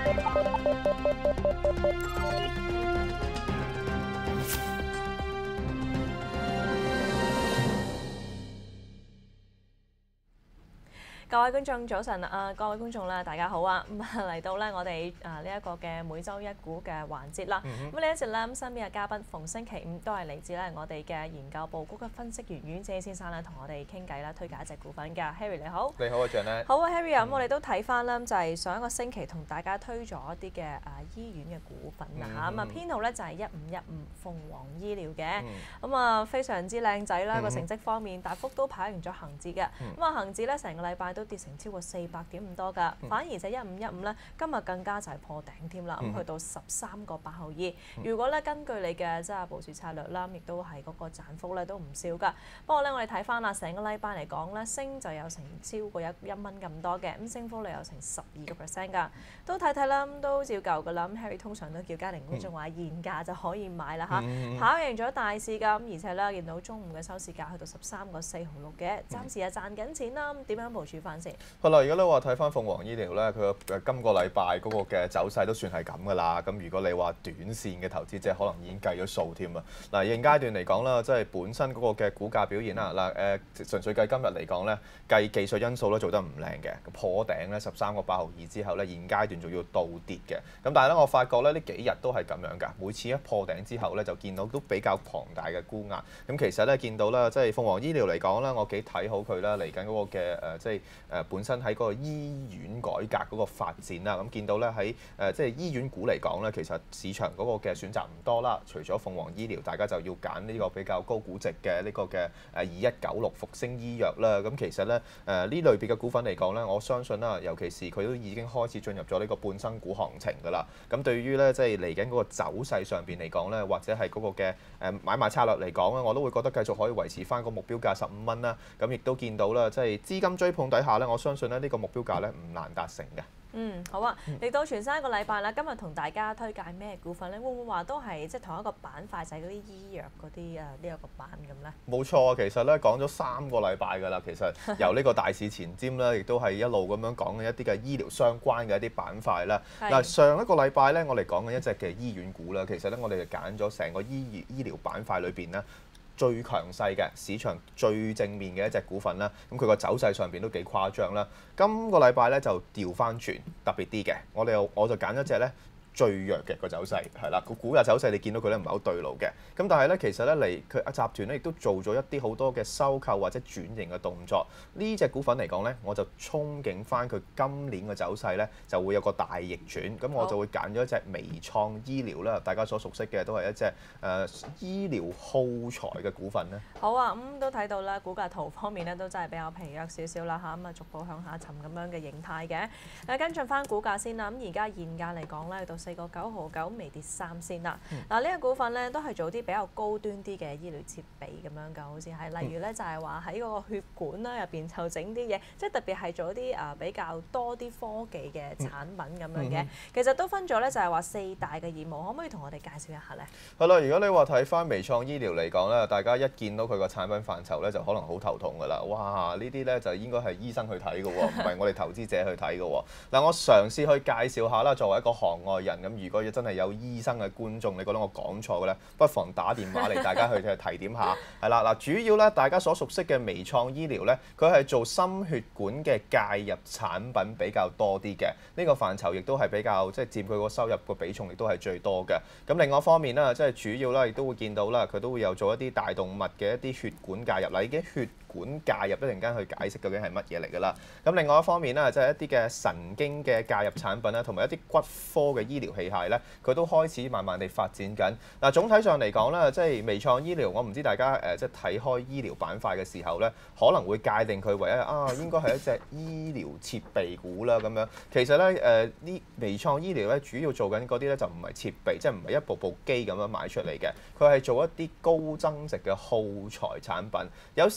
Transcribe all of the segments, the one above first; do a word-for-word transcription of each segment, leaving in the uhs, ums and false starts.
各位觀眾早晨啊！各位觀眾咧，大家好啊！咁啊嚟到咧我哋啊呢一個嘅每週一股嘅環節啦。咁呢一節咧，咁身邊嘅嘉賓逢星期五都係嚟自咧我哋嘅研究部高級分析員阮志希先生咧，同我哋傾偈啦，推介一隻股份㗎。Harry 你好， 你好啊 Janet。 好啊 Harry 啊，咁我哋都睇翻啦，就係上一個星期同大家推咗一啲嘅啊醫院嘅股份啊嚇，咁啊編號咧就係一五一五鳳凰醫療嘅，咁啊非常之靚仔啦，個成績方面大幅都跑贏咗恒指嘅，咁啊恒指咧成個禮拜都跌成超過四百點咁多㗎，反而就一五一五咧，今日更加就係破頂添啦，咁去到十三個八毫二。如果咧根據你嘅即係部署策略啦，亦都係嗰個賺幅咧都唔少㗎。不過咧，我哋睇翻啦，成個禮拜嚟講咧，升就有成超過一一蚊咁多嘅，咁升幅率有成十二個 percent 㗎。都睇睇啦，咁都照舊㗎啦。咁 Harry 通常都叫家庭觀眾話現價就可以買啦嚇，跑贏咗大市㗎。咁而且咧見到中午嘅收市價去到十三個四毫六嘅，暫時係賺緊錢啦。咁點樣部署翻先？ 好啦，如果你話睇翻鳳凰醫療咧，佢個誒今個禮拜嗰個嘅走勢都算係咁噶啦。咁如果你話短線嘅投資者，可能已經計咗數添啊。嗱，現階段嚟講啦，即係本身嗰個嘅股價表現啦。嗱誒，純粹計今日嚟講咧，計技術因素咧做得唔靚嘅，破頂咧十三個八毫二之後咧，現階段仲要倒跌嘅。咁但係咧，我發覺咧呢幾日都係咁樣㗎。每次一破頂之後咧，就見到都比較龐大嘅沽壓。咁其實咧見到啦，即係鳳凰醫療嚟講啦，我幾睇好佢啦。嚟緊嗰個嘅誒，即係誒本身喺嗰個醫院改革嗰個發展啦，咁見到咧喺誒即係醫院股嚟講咧，其實市場嗰個嘅選擇唔多啦。除咗鳳凰醫療，大家就要揀呢個比較高估值嘅呢個嘅誒二一九六復星醫藥啦。咁其實咧誒呢類別嘅股份嚟講咧，我相信啦，尤其是佢都已經開始進入咗呢個半新股行情㗎啦。咁對於咧即係嚟緊嗰個走勢上邊嚟講咧，或者係嗰個嘅誒買賣策略嚟講咧，我都會覺得繼續可以維持翻個目標價十五蚊啦。咁亦都見到啦，即係資金追捧底下咧，我相信咧呢個目標價咧唔難達成嘅。 嗯，好啊！嚟到全新一個禮拜啦，今日同大家推介咩股份咧？會唔會話都係即係同一個板塊，就係嗰啲醫藥嗰啲啊呢一個板咁咧？ 冇錯啊，其實咧講咗三個禮拜㗎啦，其實由呢個大市前瞻咧，亦都係一路咁樣講緊一啲嘅醫療相關嘅一啲板塊啦。嗱，上一個禮拜咧，我哋講緊一隻嘅醫院股啦，其實咧我哋就揀咗成個醫醫療板塊裏邊咧，最強勢嘅市場最正面嘅一隻股份啦，咁佢個走勢上邊都幾誇張啦。今個禮拜咧就調翻轉特別啲嘅，我哋又我就揀咗隻咧最弱嘅個走勢係啦，個股價走勢你見到佢咧唔係好對路嘅。咁但係咧其實咧嚟佢集團咧亦都做咗一啲好多嘅收購或者轉型嘅動作。呢隻股份嚟講咧，我就憧憬翻佢今年嘅走勢咧就會有個大逆轉。咁我就會揀咗一隻微創醫療啦，大家所熟悉嘅都係一隻誒、呃、醫療耗材嘅股份咧。 好啊，咁、嗯、都睇到啦，股價圖方面咧都真係比較疲弱少少啦嚇，咁啊逐步向下沉咁樣嘅形態嘅。誒跟進翻股價先啦，咁而家現價嚟講咧，去到四個九毫九，微跌三先啦。嗱、嗯，呢、這個股份咧都係做啲比較高端啲嘅醫療設備咁樣㗎，好似係例如咧就係話喺嗰個血管啦入邊就整啲嘢，即係特別係做啲誒比較多啲科技嘅產品咁樣嘅。嗯、其實都分咗咧，就係話四大嘅業務，可唔可以同我哋介紹一下咧？ 係啦，如果你話睇翻微創醫療嚟講咧，大家一見到佢個產品範疇咧，就可能好頭痛㗎啦。哇！呢啲咧就應該係醫生去睇㗎喎，唔係我哋投資者去睇㗎喎。嗱，我嘗試去介紹下啦，作為一個行外人咁，如果真係有醫生嘅觀眾，你覺得我講錯嘅咧，不妨打電話嚟，大家去提點下。係啦，嗱，主要咧大家所熟悉嘅微創醫療咧，佢係做心血管嘅介入產品比較多啲嘅，呢、這個範疇亦都係比較即係佔佢個收入個比重亦都係最多嘅。咁另外一方面啦，即係主要啦，亦都會見到啦，佢都會有做一啲大動脈嘅一啲血管介入啦，已經血管介入一陣間去解釋究竟係乜嘢嚟㗎啦。咁另外一方面咧，即係一啲嘅神經嘅介入產品啦，同埋一啲骨科嘅醫療器械咧，佢都開始慢慢地發展緊。嗱，總體上嚟講咧，即係微創醫療，我唔知大家誒即係睇開醫療板塊嘅時候咧，可能會界定佢為一啊應該係一隻醫療設備股啦咁樣。其實咧誒呢微創醫療咧，主要做緊嗰啲咧就唔係設備，即係唔係一部部機咁樣買出嚟嘅，佢係做一啲高增值嘅耗材產品，有少少同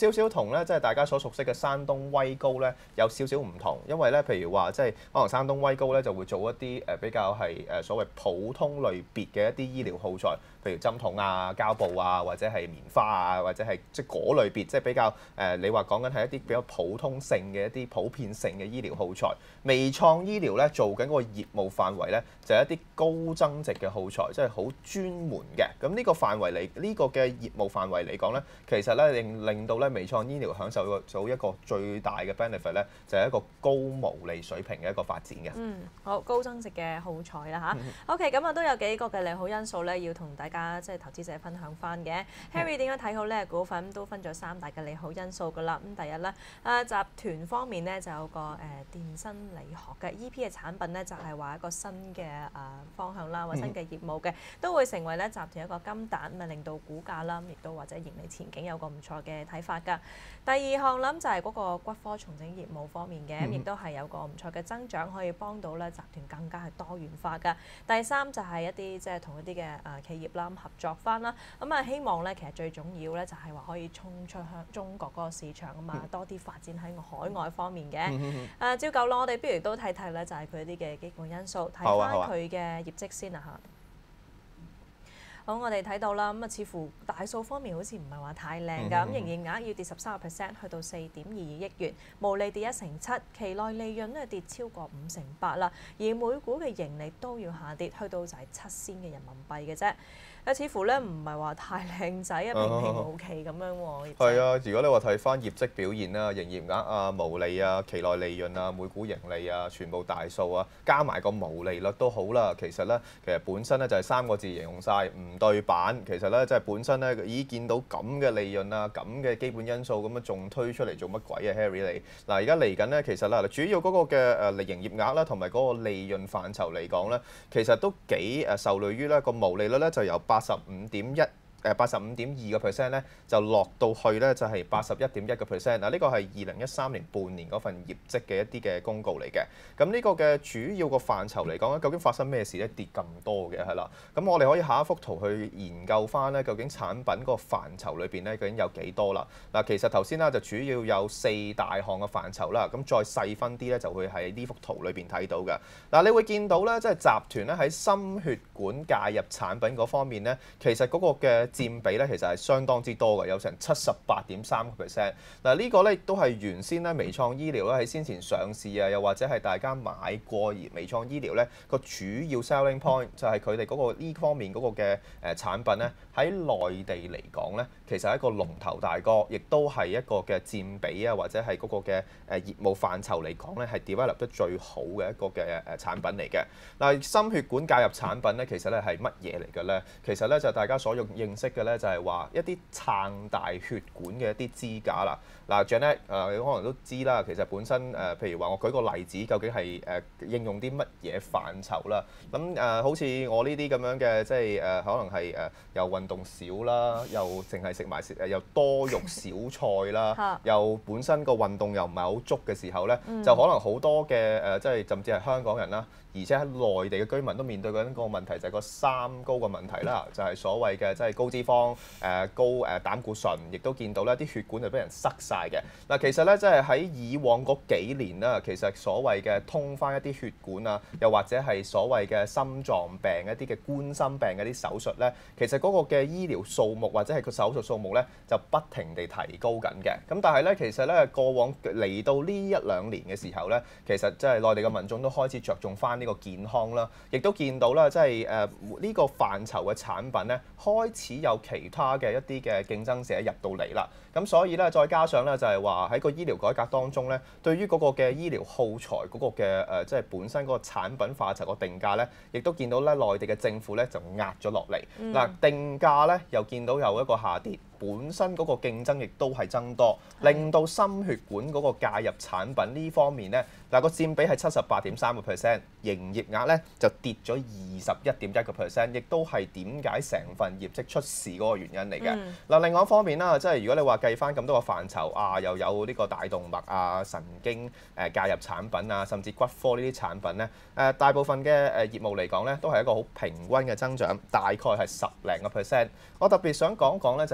同咧即係大家所熟悉嘅山東威高咧有少少唔同，因為咧譬如話即係可能山東威高咧就會做一啲誒比較係誒所謂普通類別嘅一啲醫療耗材，譬如針筒啊、膠布啊，或者係棉花啊，或者係即係嗰類別，即係比較誒、呃、你話講緊係一啲比較普通性嘅一啲普遍性嘅醫療耗材。微創醫療咧做緊個業務範圍咧就係一啲高增值嘅耗材，即係好專門嘅。咁呢個範圍嚟呢、呢個嘅業務範圍嚟講咧，其實咧令令到咧微創醫療享受到一個最大嘅 benefit 咧，就係一個高毛利水平嘅一個發展嘅。 嗯，好高增值嘅耗材啦吓 OK， 咁啊都有幾個嘅利好因素咧，要同大家即係投資者分享翻嘅。Harry 點樣睇好呢股份都分咗三大嘅利好因素㗎啦。咁第一咧，啊集團方面咧就有個誒、呃、電生理學嘅 E P 嘅產品咧，就係、是、話一個新嘅誒、呃、方向啦，或新嘅業務嘅，都會成為咧集團一個金蛋，咁啊令到股價啦，亦都或者盈利前景有個唔錯嘅睇法㗎。第二項諗就係嗰個骨科重整業務方面嘅，亦都係有個唔錯嘅增長，可以幫到咧集團更加係多元化㗎。第三就係一啲即係同一啲嘅誒企業啦合作翻啦，咁啊希望咧其實最重要咧就係話可以衝出香中國嗰個市場啊嘛，多啲發展喺海外方面嘅。誒照舊咯，我哋不如都睇睇咧就係佢啲嘅基本因素，睇翻佢嘅業績先啊嚇。好，我哋睇到啦，咁啊似乎大數方面好似唔係話太靚㗎，咁營業額要跌十三個 percent，去到四點二二億元，毛利跌一成七，期內利潤咧跌超過五成八啦，而每股嘅盈利都要下跌，去到就係七仙嘅人民幣嘅啫。誒，似乎咧唔係話太靚仔啊，平平無奇咁樣喎。 係啊，如果你話睇翻業績表現啦，營業額啊、毛利啊、期內利潤啊、每股盈利啊，全部大數啊，加埋個毛利率都好啦。其實咧，其實本身咧就係三個字形容晒，唔對版。其實咧，即係本身咧已經見到咁嘅利潤啊、咁嘅基本因素，咁樣仲推出嚟做乜鬼啊 Harry 你？嗱，而家嚟緊咧，其實啦，主要嗰個嘅誒營業額啦，同埋嗰個利潤範疇嚟講咧，其實都幾誒受累於咧個毛利率咧就由八十五點一誒八十五點二個 percent 咧，就落到去咧就係八十一點一個 percent。嗱，呢個係二零一三年半年嗰份業績嘅一啲嘅公告嚟嘅。咁呢個嘅主要個範疇嚟講咧，究竟發生咩事咧？跌咁多嘅係啦。咁我哋可以下一幅圖去研究翻咧，究竟產品個範疇裏邊咧究竟有幾多啦？嗱，其實頭先啦就主要有四大項嘅範疇啦。咁再細分啲咧，就會喺呢幅圖裏邊睇到嘅。嗱，你會見到咧，即係集團咧喺心血管介入產品嗰方面咧，其實嗰個嘅佔比咧其實係相當之多嘅，有成七十八點三個 percent。嗱，呢個咧亦都係原先咧微創醫療咧喺先前上市啊，又或者係大家買過而微創醫療咧個主要 selling point 就係佢哋嗰個呢方面嗰個嘅誒產品咧喺內地嚟講咧，其實係一個龍頭大哥，亦都係一個嘅佔比啊，或者係嗰個嘅誒業務範疇嚟講咧係 develop 得最好嘅一個嘅誒產品嚟嘅。嗱，心血管介入產品咧，其實咧係乜嘢嚟嘅咧？其實咧就大家所用認識嘅咧。就係話一啲撐大血管嘅一啲支架啦。嗱 Janet 誒你可能都知啦，其實本身誒、呃、譬如話我舉個例子，究竟係誒、呃、應用啲乜嘢範疇啦？咁誒、呃、好似我呢啲咁樣嘅，即係誒、呃、可能係誒、呃、又運動少啦，又淨係食埋誒又多肉少菜啦，又本身個運動又唔係好足嘅時候咧，嗯、就可能好多嘅誒、呃、即係甚至係香港人啦。而且喺內地嘅居民都面對緊個問題，就係個三高嘅問題啦，就係所謂嘅即係高脂肪、誒高誒膽固醇，亦都見到咧啲血管就俾人塞晒嘅。嗱，其實咧即係喺以往嗰幾年啦，其實所謂嘅通翻一啲血管啊，又或者係所謂嘅心臟病一啲嘅冠心病嘅啲手術咧，其實嗰個嘅醫療數目或者係個手術數目咧，就不停地提高緊嘅。咁但係咧，其實咧過往嚟到呢一兩年嘅時候咧，其實即係內地嘅民眾都開始着重翻呢個健康啦，亦都見到啦，即係誒呢個範疇嘅產品咧，開始有其他嘅一啲嘅競爭者入到嚟啦。咁所以咧，再加上咧就係話喺個醫療改革當中咧，對於嗰個嘅醫療耗材嗰個嘅誒，即係本身嗰個產品範疇個定價咧，亦都見到咧內地嘅政府咧就壓咗落嚟。嗱、嗯，定價咧又見到有一個下跌。本身嗰個競爭亦都係增多，令到心血管嗰個介入產品呢方面咧，嗱個佔比係七十八點三個 percent，營業額咧就跌咗二十一點一個 percent，亦都係點解成份業績出事嗰個原因嚟嘅。嗱、嗯、另外一方面啦，即係如果你話計翻咁多個範疇啊，又有呢個大動脈啊、神經誒介入產品啊，甚至骨科呢啲產品咧，誒大部分嘅誒業務嚟講咧，都係一個好平均嘅增長，大概係十零個 percent。我特別想講講咧，就係個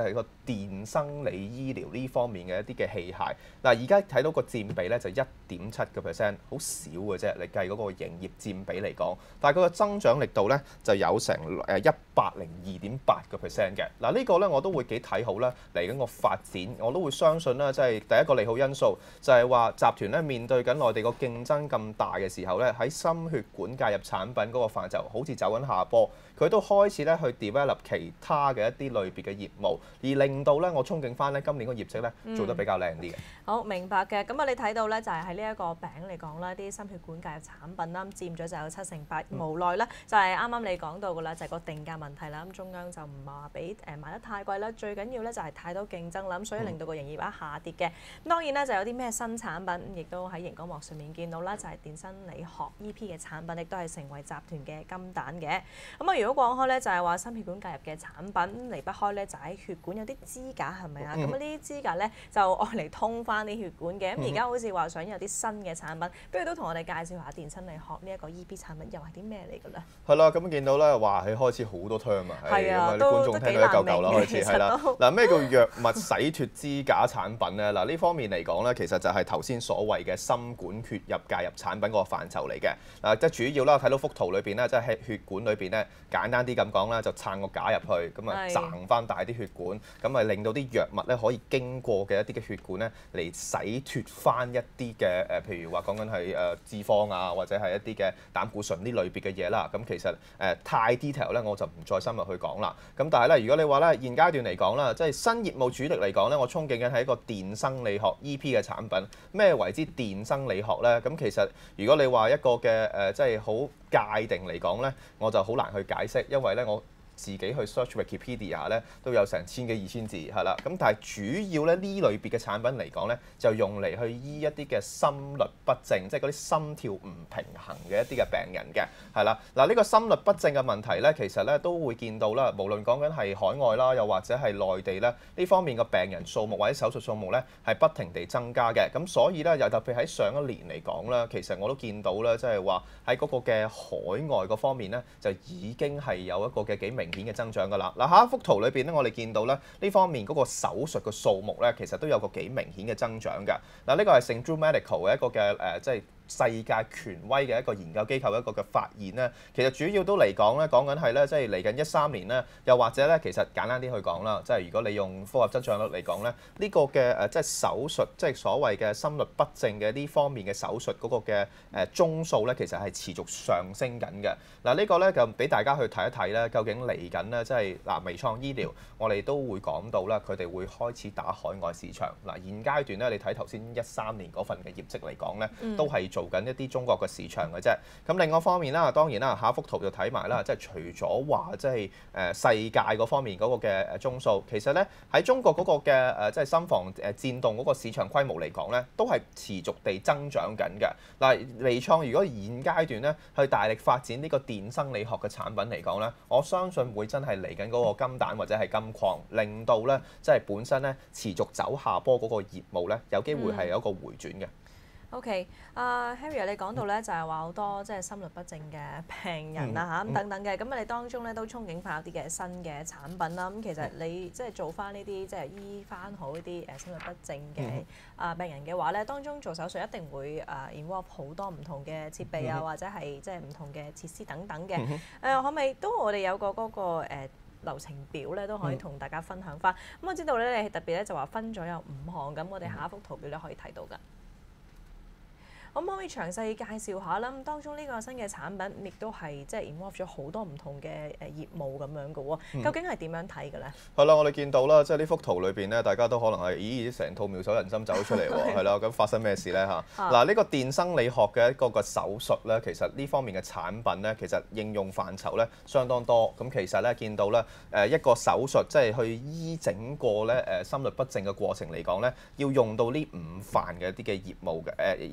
電生理醫療呢方面嘅一啲嘅器械。嗱，而家睇到個佔比咧就一點七個 percent， 好少嘅啫。你計嗰個營業佔比嚟講，但係佢個增長力度咧就有成誒一百零二點八個 percent 嘅。嗱，呢個咧我都會幾睇好啦，嚟緊個發展，我都會相信啦，即係第一個利好因素就係話集團咧面對緊內地個競爭咁大嘅時候咧，喺心血管介入產品嗰個範疇好似走緊下坡，佢都開始咧去 develop 其他嘅一啲類別嘅業務，而令到咧我憧憬翻咧今年個業績咧做得比較靚啲嘅。 好明白嘅，咁啊你睇到咧就係喺呢一個餅嚟講啦，啲心血管介入產品啦，佔咗就有七成八，無奈咧就係啱啱你講到嘅啦，就係個定價問題啦。咁中央就唔話俾誒賣得太貴啦，最緊要咧就係太多競爭啦，咁所以令到個營業額下跌嘅。咁當然咧就有啲咩新產品，亦都喺熒光幕上面見到啦，就係電生理學 E P 嘅產品，亦都係成為集團嘅金蛋嘅。咁啊如果講開咧就係話心血管介入嘅產品離不開咧就喺血管有啲支架係咪啊？咁呢啲支架咧就愛嚟通翻啲血管嘅。咁而家好似話想有啲新嘅產品，不如都同我哋介紹下電生理學呢一個 E P 產品又係啲咩嚟㗎咧？ 係啦，咁見到咧話係開始好多 term 啊， 係啊， 啲觀眾聽到一嚿嚿啦，開始係啦。嗱，咩叫藥物洗脱支架產品咧？嗱，呢方面嚟講咧，其實就係頭先所謂嘅心管血入介入產品嗰個範疇嚟嘅。嗱，即係主要啦，睇到幅圖裏邊咧，即係喺血管裏邊咧，簡單啲咁講啦，就撐個架入去，咁啊撐翻大啲血管，咁啊令到啲藥物咧可以經過嘅一啲嘅血管咧嚟洗脱翻一啲嘅誒，譬如話講緊係誒脂肪啊，或者係一啲嘅膽固醇呢類別嘅嘢啦。咁其實誒、呃、太 detail 咧，我就唔再深入去講啦。咁但係咧，如果你話咧現階段嚟講啦，即係新業務主力嚟講咧，我憧憬緊係一個電生理學 E P 嘅產品。咩為之電生理學咧？咁其實如果你話一個嘅誒、呃，即係好界定嚟講咧，我就好難去解釋，因為咧我自己去 search Wikipedia 咧都有成千幾二千字係啦，咁但係主要咧呢類別嘅產品嚟講咧，就用嚟去醫一啲嘅心律不正，即係嗰啲心跳唔平衡嘅一啲嘅病人嘅係啦。嗱，呢個心律不正嘅問題咧，其實咧都會見到啦，無論講緊係海外啦，又或者係內地咧，呢方面嘅病人數目或者手術數目咧係不停地增加嘅。咁所以咧，又特別喺上一年嚟講啦，其實我都見到啦，即係話喺嗰個嘅海外嗰方面咧，就已經係有一個嘅幾明顯嘅增長㗎啦。嗱，下一幅圖裏邊咧，我哋見到咧呢方面嗰個手術嘅數目咧，其實都有個幾明顯嘅增長㗎。嗱，呢個係 St Jude Medical 嘅一個嘅誒，即係世界權威嘅一個研究機構一個嘅發現咧，其實主要都嚟講咧，講緊係咧，即係嚟緊一三年咧，又或者咧，其實簡單啲去講啦，即係如果你用複合增長率嚟講咧，呢個嘅誒即係手術，即係所謂嘅心律不正嘅呢方面嘅手術嗰個嘅誒宗數咧，其實係持續上升緊嘅。嗱，呢個咧就俾大家去睇一睇咧，究竟嚟緊咧，即係嗱微創醫療，我哋都會講到啦，佢哋會開始打海外市場。嗱，現階段咧，你睇頭先一三年嗰份嘅業績嚟講咧，都係做緊一啲中國嘅市場嘅啫。咁另外一方面啦，當然啦，下一幅圖就睇埋啦，即係除咗話即係誒世界嗰方面嗰個嘅誒宗數，其實咧喺中國嗰個嘅誒即係心房誒顫動嗰個市場規模嚟講咧，都係持續地增長緊嘅。嗱，微創如果現階段咧去大力發展呢個電生理學嘅產品嚟講咧，我相信會真係嚟緊嗰個金蛋或者係金礦，令到咧即係本身咧持續走下坡嗰個業務咧，有機會係有一個回轉嘅。 O.K. 啊、uh, Harry 你講到咧就係話好多即係心律不正嘅病人啊嚇咁等等嘅，咁啊你當中咧都憧憬翻有啲嘅新嘅產品啦。咁其實你即係做翻呢啲即係醫翻好呢啲誒心律不正嘅啊病人嘅話咧，當中做手術一定會誒 involve 好多唔同嘅設備啊，或者係即係唔同嘅設施等等嘅。誒、呃、可唔可以都我哋有個嗰、那個、呃、流程表咧都可以同大家分享翻。咁、嗯、我知道咧你特別咧就話分咗有五項，咁我哋下一幅圖表咧可以睇到㗎。可唔可以詳細介紹下啦？咁當中呢個新嘅產品亦都係即係 involve 咗好多唔同嘅誒業務咁樣嘅喎，究竟係點樣睇嘅咧？ 係啦、嗯，我哋見到啦，即係呢幅圖裏邊咧，大家都可能係咦成套妙手仁心走出嚟喎，係啦，咁發生咩事咧嚇？嗱、啊，呢、呢個電生理學嘅一個個手術咧，其實呢方面嘅產品咧，其實應用範疇咧相當多。咁其實咧見到咧誒一個手術即係去醫整個咧誒心律不正嘅過程嚟講咧，要用到呢五範嘅一啲嘅業務嘅誒嘅。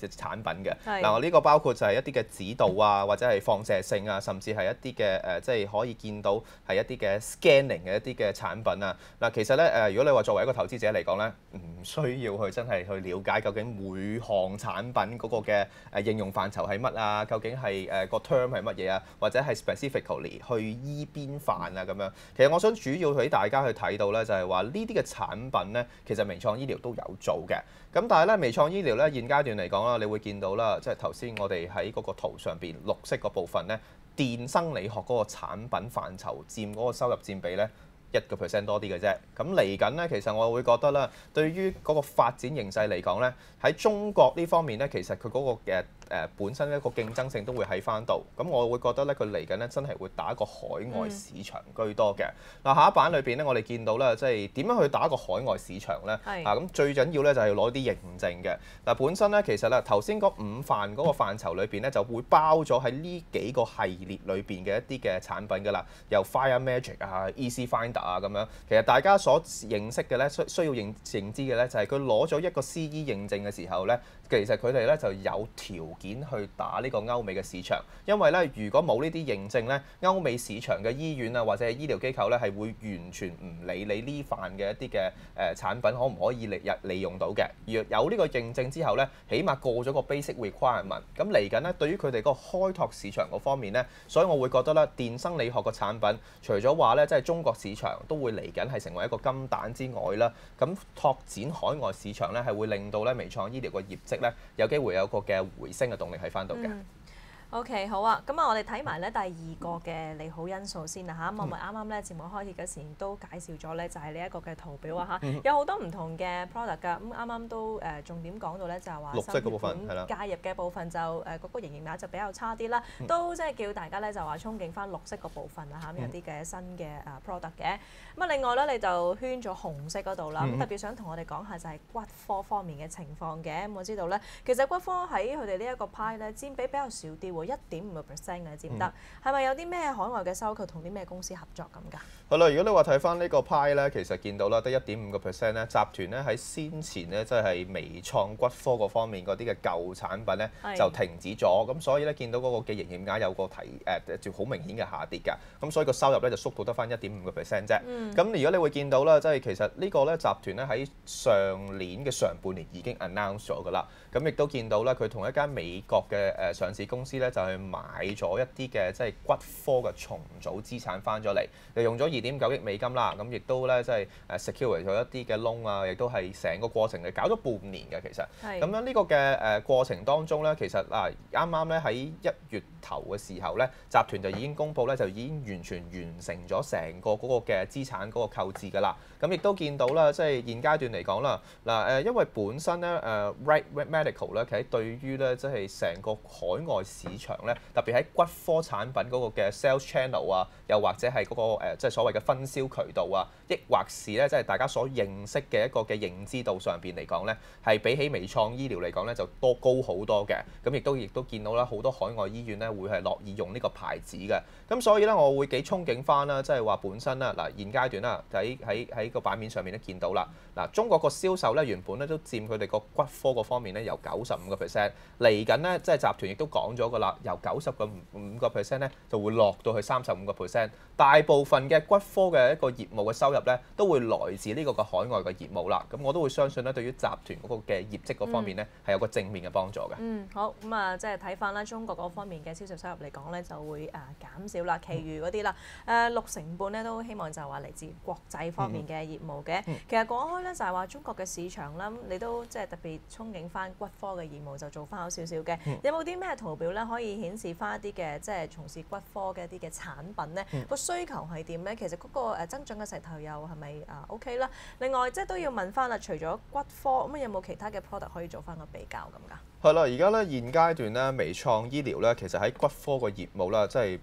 產品嘅。 係嗱，我呢個包括就係一啲嘅指導啊，或者係放射性啊，甚至係一啲嘅誒，即係可以見到係一啲嘅 scanning 嘅一啲嘅產品啊。嗱，其實咧誒，如果你話作為一個投資者嚟講咧，唔需要去真係去了解究竟每項產品嗰個嘅誒應用範疇係乜啊，究竟係誒個 term 係乜嘢啊，或者係 specifically 去醫邊範啊咁樣。其實我想主要俾大家去睇到咧，就係話呢啲嘅產品咧，其實微創醫療都有做嘅。咁但係咧，微創醫療咧現階段嚟講啦，你會見到啦，即係頭先我哋喺嗰個圖上邊綠色嗰部分咧，電生理學嗰個產品範疇佔嗰個收入佔比咧，一個 percent 多啲嘅啫。咁嚟緊咧，其實我會覺得啦，對於嗰個發展形勢嚟講咧，喺中國呢方面咧，其實佢嗰個嘅誒本身一個競爭性都會喺翻度。咁我會覺得咧，佢嚟緊咧真係會打一個海外市場居多嘅。嗱、嗯，下一版裏邊咧，我哋見到咧，即係點樣去打一個海外市場咧？ 係啊，咁最緊要咧就係要攞啲認證嘅。嗱，本身咧其實咧頭先嗰五範嗰個範疇裏邊咧，就會包咗喺呢幾個系列裏邊嘅一啲嘅產品㗎啦，由 Fire Magic 啊、Easy Finder 啊咁樣。其實大家所認識嘅咧，需需要認認知嘅咧，就係佢攞咗一個 C E 認證嘅時候咧，其實佢哋咧就有條件去打呢個歐美嘅市場，因為咧如果冇呢啲認證咧，歐美市場嘅醫院啊或者係醫療機構咧係會完全唔理你呢範嘅一啲嘅誒產品可唔可以利利用到嘅。若有呢個認證之後咧，起碼過咗個 basic requirement，咁嚟緊咧對於佢哋嗰個開拓市場嗰方面咧，所以我會覺得咧電生理學嘅產品，除咗話咧即係中國市場都會嚟緊係成為一個金蛋之外啦，咁拓展海外市場咧係會令到咧微創醫療嘅業績咧有機會有個嘅回升嘅動力喺翻度嘅。 嗯O.K. 好啊，咁啊，我哋睇埋咧第二個嘅利好因素先啦嚇。咁我咪啱啱咧節目開始嗰時都介紹咗咧，就係呢一個嘅圖表啊嚇，有好多唔同嘅 product 㗎。咁啱啱都誒重點講到咧，就係話綠色嗰部分係啦， 介入嘅部分就誒嗰個營業額就比較差啲啦，都即係叫大家咧就話憧憬翻綠色嗰部分啊嚇，有啲嘅新嘅誒 product 嘅。咁啊，另外咧你就圈咗紅色嗰度啦，咁特別想同我哋講下就係骨科方面嘅情況嘅。咁我知道咧，其實骨科喺佢哋呢一個派咧佔比比較少啲。一點五個 percent 嘅佔得，係咪有啲咩海外嘅收購同啲咩公司合作咁㗎？ 係啦，如果你話睇翻呢個派咧，其實見到啦，得一點五個 percent 咧，集團咧喺先前咧，即係微創骨科嗰方面嗰啲嘅舊產品咧就停止咗，咁所以咧見到嗰個嘅營業額有個提誒，就、呃、好明顯嘅下跌㗎，咁所以個收入咧就縮到得翻一點五個 percent 啫。咁、嗯、如果你會見到啦，即係其實呢個咧集團咧喺上年嘅上半年已經 announce 咗㗎啦，咁亦都見到啦，佢同一間美國嘅誒上市公司咧就係買咗一啲嘅即係骨科嘅重組資產翻咗嚟，就用咗二點九億美金啦，咁亦都咧即係誒 secure 咗一啲嘅 loan 啊，亦都係成個過程係搞咗半年嘅其實。咁樣呢個嘅誒過程當中咧，其實嗱啱啱咧喺一月頭嘅時候咧，集團就已經公佈咧，就已經完全完成咗成個嗰個嘅資產嗰個購置㗎啦。咁亦都見到啦，即係現階段嚟講啦，嗱誒，因為本身咧誒 Right Medical 咧，其實對於咧即係成個海外市場咧，特別喺骨科產品嗰個嘅 sales channel 啊，又或者係嗰個誒即係所謂嘅分銷渠道啊，抑或是咧即係大家所認識嘅一個嘅認知度上邊嚟講咧，係比起微創醫療嚟講咧就多高好多嘅。咁亦都亦都見到啦，好多海外醫院咧會係樂意用呢個牌子嘅。咁所以咧，我會幾憧憬翻啦，即係話本身啦，嗱現階段啦，喺喺喺個版面上面都見到啦。嗱，中國個銷售咧原本咧都佔佢哋個骨科嗰方面咧由九十五個 percent，嚟緊咧即係集團亦都講咗㗎啦，由九十個五個 percent 咧就會落到去三十五個 percent。大部分嘅骨科嘅一個業務嘅收入咧都會來自呢個嘅海外嘅業務啦。咁我都會相信咧，對於集團嗰個嘅業績嗰方面咧係有個正面嘅幫助嘅。 嗯，好咁啊，即係睇翻啦，中國嗰方面嘅銷售收入嚟講咧就會誒減少啦，其餘嗰啲啦誒六成半咧都希望就係話嚟自國際方面嘅業務嘅。嗯、其實講開咧就係話中國嘅市場啦，你都即係特別憧憬翻骨科嘅業務就做翻好少少嘅。嗯、有冇啲咩圖表咧可以顯示翻一啲嘅即係從事骨科嘅一啲嘅產品咧個、嗯、需求係點咧？其實嗰個誒增長嘅勢頭又係咪啊 OK 啦？另外即係都要問翻啦，除咗骨科咁有冇其他嘅 product 可以做翻個比較咁㗎？ 係啦，而家咧現階段咧微創醫療咧其實喺骨科個業務啦，即係唔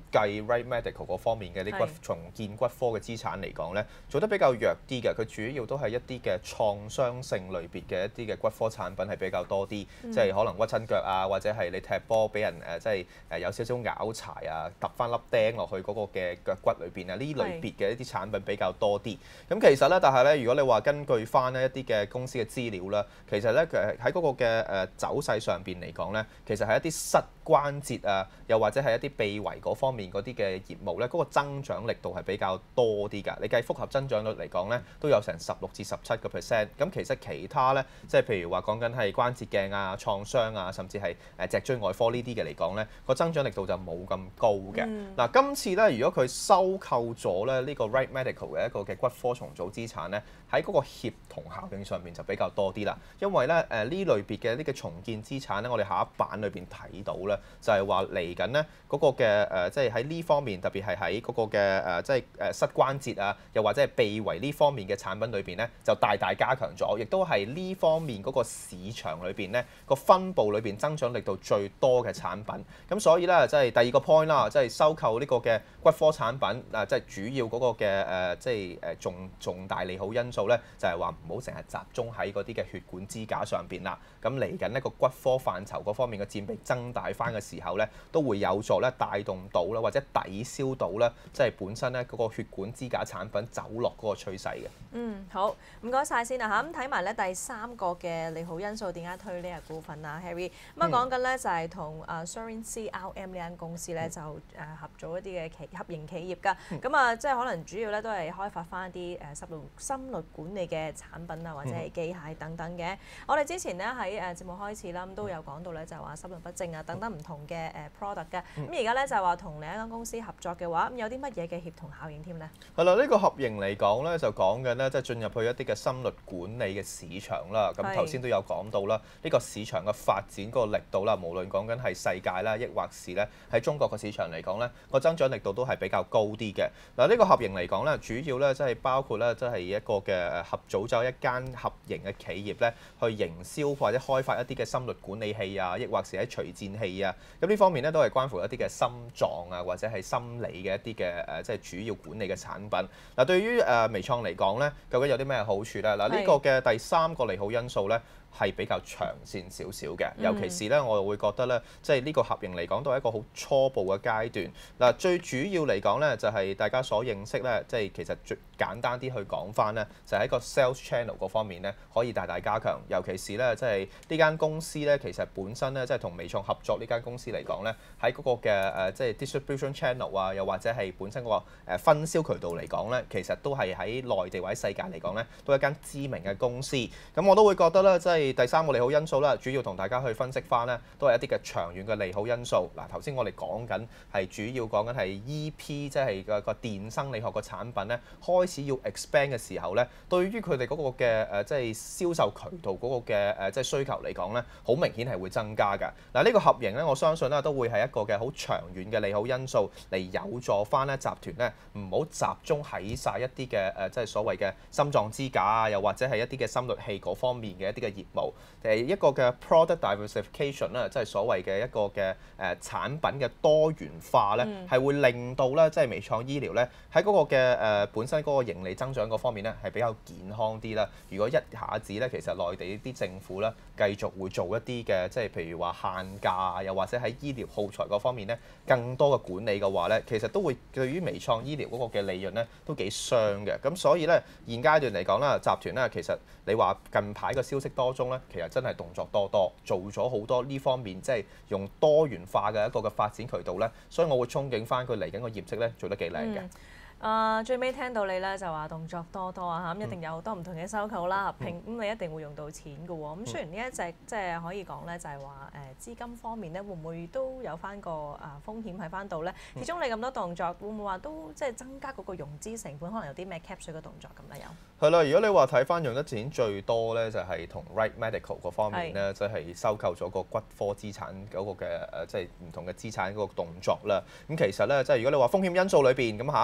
計 Right Medical 嗰方面嘅啲骨重建骨科嘅資產嚟講咧，做得比較弱啲嘅。佢主要都係一啲嘅創傷性類別嘅一啲嘅骨科產品係比較多啲，嗯、即係可能屈親腳啊，或者係你踢波俾人誒，即係誒有少少拗柴啊，揼翻粒釘落去嗰個嘅腳骨裏邊啊，呢類別嘅一啲產品比較多啲。咁其實咧，但係咧，如果你話根據翻呢一啲嘅公司嘅資料啦，其實咧誒喺嗰個嘅誒走勢上邊嚟講咧，其實係一啲膝關節啊，又或者係一啲臂圍嗰方面嗰啲嘅業務咧，嗰、嗰個增長力度係比較多啲㗎。你計複合增長率嚟講咧，都有成十六至十七個 percent。咁其實其他咧，即係譬如話講緊係關節鏡啊、創傷啊，甚至係誒脊椎外科呢啲嘅嚟講咧，個增長力度就冇咁高嘅。嗱、嗯，今次咧，如果佢收購咗咧呢個 Right Medical 嘅一個嘅骨科重組資產咧，喺嗰個協同效應上面就比較多啲啦。因為咧誒呢、呃、類別嘅呢個重建資產咧，我哋下一版裏邊睇到咧，就係話嚟緊咧嗰個嘅誒、呃，即係喺呢方面，特別係喺嗰個嘅誒、呃，即係誒膝關節啊，又或者係臂圍呢方面嘅產品裏邊咧，就大大加強咗，亦都係呢方面嗰個市場裏邊咧個分佈裏邊增長力度最多嘅產品。咁所以咧，即係第二個 point 啦，即係收購呢個嘅骨科產品啊，即係主要嗰個嘅誒，即係誒重重大利好因素咧，就係話唔好成日集中喺嗰啲嘅血管支架上邊啦。咁嚟緊呢個骨科範疇嗰方面嘅佔比增大翻嘅時候咧，都會有助咧帶動到啦，或者抵消到咧，即係本身咧嗰個血管支架產品走落嗰個趨勢嘅。 嗯，好，唔該晒先啊嚇。咁睇埋咧第三個嘅利好因素，點解推呢隻股份啊 Harry？咁啊講緊咧就係同啊 Sorin C R M 呢間公司咧就誒合組一啲嘅企合營企業㗎。咁啊即係可能主要咧都係開發翻一啲誒心率心率管理嘅產品啊，或者係機械等等嘅。我哋之前咧喺誒節目開始啦，咁都有講到咧就係話心律不正啊等等唔同嘅誒 product 嘅。咁而家咧就係話同另一間公司合作嘅話，咁有啲乜嘢嘅協同效應添咧？ 係啦，呢個合營嚟講咧就講緊咧即係進入去一啲嘅心率管理嘅市場啦。咁頭先都有講到啦，呢個市場嘅發展嗰個力度啦，無論講緊係世界啦，抑或是咧喺中國嘅市場嚟講咧，個增長力度都係比較高啲嘅。嗱，呢個合營嚟講咧，主要咧即係包括咧即係一個嘅合組咗一間合營嘅企業咧，去營銷或者開發一啲嘅心率管理器啊，抑或是喺除顫器啊。咁呢方面咧都係關乎一啲嘅心臟啊，或者係心理嘅一啲嘅誒，即係主要管理嘅產品。嗱，對於誒微創嚟講咧，究竟有啲咩好處咧？嗱，呢個嘅第三個利好因素咧，係比較長線少少嘅，尤其是咧，我會覺得咧，即係呢個合營嚟講都係一個好初步嘅階段。嗱，最主要嚟講咧，就係大家所認識咧，即係其實最簡單啲去講翻咧，就喺個 sales channel 嗰方面咧，可以大大加強。尤其是咧，即係呢間公司咧，其實本身咧，即係同微創合作呢間公司嚟講咧，喺嗰個嘅誒，即係 distribution channel 啊，又或者係本身嗰個誒分銷渠道嚟講咧，其實都係喺內地或者世界嚟講咧，都係一間知名嘅公司。咁我都會覺得咧，即係第三個利好因素啦，主要同大家去分析翻咧，都係一啲嘅長遠嘅利好因素。嗱，頭先我哋講緊係主要講緊係 E P， 即係個個電生理學個產品咧，開始要 expand 嘅時候咧，對於佢哋嗰個嘅誒即係銷售渠道嗰個嘅誒即係需求嚟講咧，好明顯係會增加㗎。嗱，呢個合營咧，我相信咧都會係一個嘅好長遠嘅利好因素，嚟有助翻咧集團咧唔好集中喺晒一啲嘅誒即係所謂嘅心臟支架啊，又或者係一啲嘅心率器嗰方面嘅一啲嘅業務。誒一個嘅 product diversification 啦，即係所謂嘅一個嘅誒產品嘅多元化咧，係、嗯、會令到咧即係微創醫療咧喺嗰個嘅誒本身嗰個盈利增長嗰方面咧係比較健康啲啦。如果一下子咧，其實內地啲政府咧繼續會做一啲嘅即係譬如話限價，又或者喺醫療耗材嗰方面咧更多嘅管理嘅話咧，其實都會對於微創醫療嗰個嘅利潤咧都幾傷嘅。咁所以咧現階段嚟講啦，集團咧其實你話近排嘅消息當中咧，其實真係動作多多，做咗好多呢方面，即係用多元化嘅一個嘅發展渠道咧，所以我會憧憬翻佢嚟緊個業績咧做得幾靚嘅。 啊，最尾聽到你咧就話動作多多啊嚇，咁一定有好多唔同嘅收購啦、合併，咁你一定會用到錢嘅喎。咁雖然呢一隻即係可以講咧，就係話誒資金方面咧，會唔會都有翻個啊風險喺翻度咧？始終你咁多動作，會唔會話都即係增加嗰個融資成本？可能有啲咩 cap 水嘅動作咁咧？有係啦，如果你話睇翻用得錢最多咧，就係同 Right Medical 嗰方面咧，即係收購咗個骨科資產嗰個嘅誒，即係唔同嘅資產嗰個動作啦。咁其實咧，即係如果你話風險因素裏邊，咁下一版我哋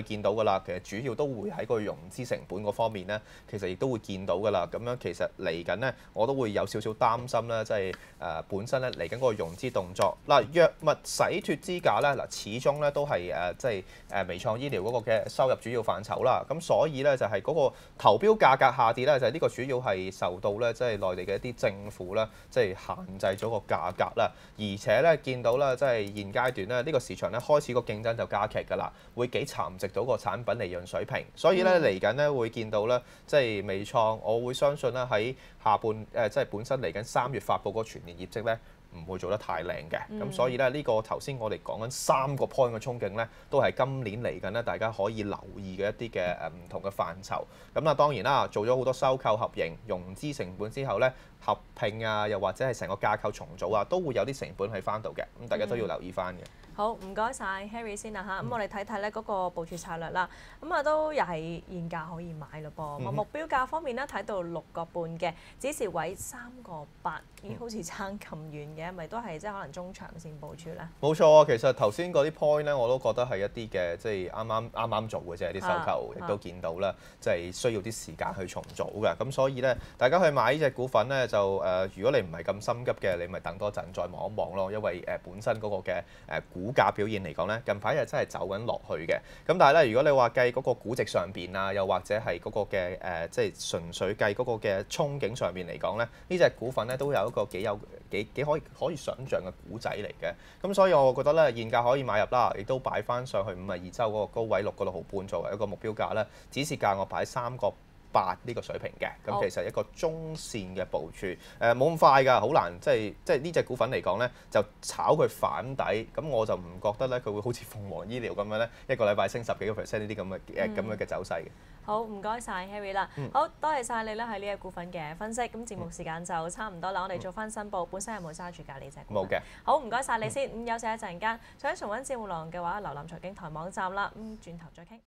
見到㗎啦，其實主要都會喺個融資成本嗰方面咧，其實亦都會見到㗎啦。咁樣其實嚟緊咧，我都會有少少擔心啦，即係誒本身咧嚟緊嗰個融資動作嗱，藥物洗脫支架咧嗱，始終咧都係誒即係誒微創醫療嗰個嘅收入主要範疇啦。咁所以咧就係嗰個投標價格下跌咧，就係呢個主要係受到咧即係內地嘅一啲政府啦，即係限制咗個價格啦。而且咧見到啦，即係現階段咧呢個市場咧開始個競爭就加劇㗎啦，會幾蠶食到個產品利潤水平。所以咧嚟緊咧會見到咧，即係微創，我會相信咧喺下半誒即係本身嚟緊三月發布嗰個全年業績咧，唔會做得太靚嘅。咁、嗯、所以咧呢、這個頭先我哋講緊三個 point 嘅憧憬咧，都係今年嚟緊咧大家可以留意嘅一啲嘅誒唔同嘅範疇。咁啊當然啦，做咗好多收購合營、融資成本之後咧，合併啊，又或者係成個架構重組啊，都會有啲成本喺翻度嘅。咁大家都要留意翻嘅。 好，唔該晒 Harry 先啦嚇，咁、嗯、我哋睇睇咧嗰個部署策略啦，咁啊都又係現價可以買咯噃，嗯、目標價方面咧睇到六個半嘅，指示位三個八，咦好似差咁遠嘅，咪都係即係可能中長線部署咧？冇錯啊，其實頭先嗰啲 point 咧，我都覺得係一啲嘅，即係啱啱啱啱做嘅啫，啲收購亦都見到啦，即係需要啲時間去重組嘅，咁所以咧，大家去買呢隻股份咧就誒、呃，如果你唔係咁心急嘅，你咪等多陣再望一望咯，因為誒、呃、本身嗰個嘅誒股價表現嚟講咧，近排又真係走緊落去嘅。咁但係咧，如果你話計嗰個估值上邊啊，又或者係嗰個嘅誒、呃，即係純粹計嗰個嘅憧憬上邊嚟講咧，呢隻股份咧都有一個幾有幾幾可以可以想像嘅股仔嚟嘅。咁所以我覺得咧，現價可以買入啦，亦都擺翻上去五十二周嗰個高位六個六毫半作為一個目標價咧。指示價我擺三個八呢個水平嘅，咁其實一個中線嘅部署，誒冇咁快㗎，好難即係即係呢隻股份嚟講咧，就炒佢反底，咁我就唔覺得咧佢會好似鳳凰醫療咁樣咧，一個禮拜升十幾個 percent 呢啲咁嘅誒咁樣嘅走勢嘅。 好，唔該晒 Harry 啦，嗯、好多謝晒你咧喺呢隻股份嘅分析，咁節目時間就差唔多啦，我哋做翻申報，本身有冇揸住㗎呢隻股份？冇嘅。好，唔該晒你先，咁休息一陣間，想重溫節目內容嘅話，瀏覽財經台網站啦，咁轉頭再傾。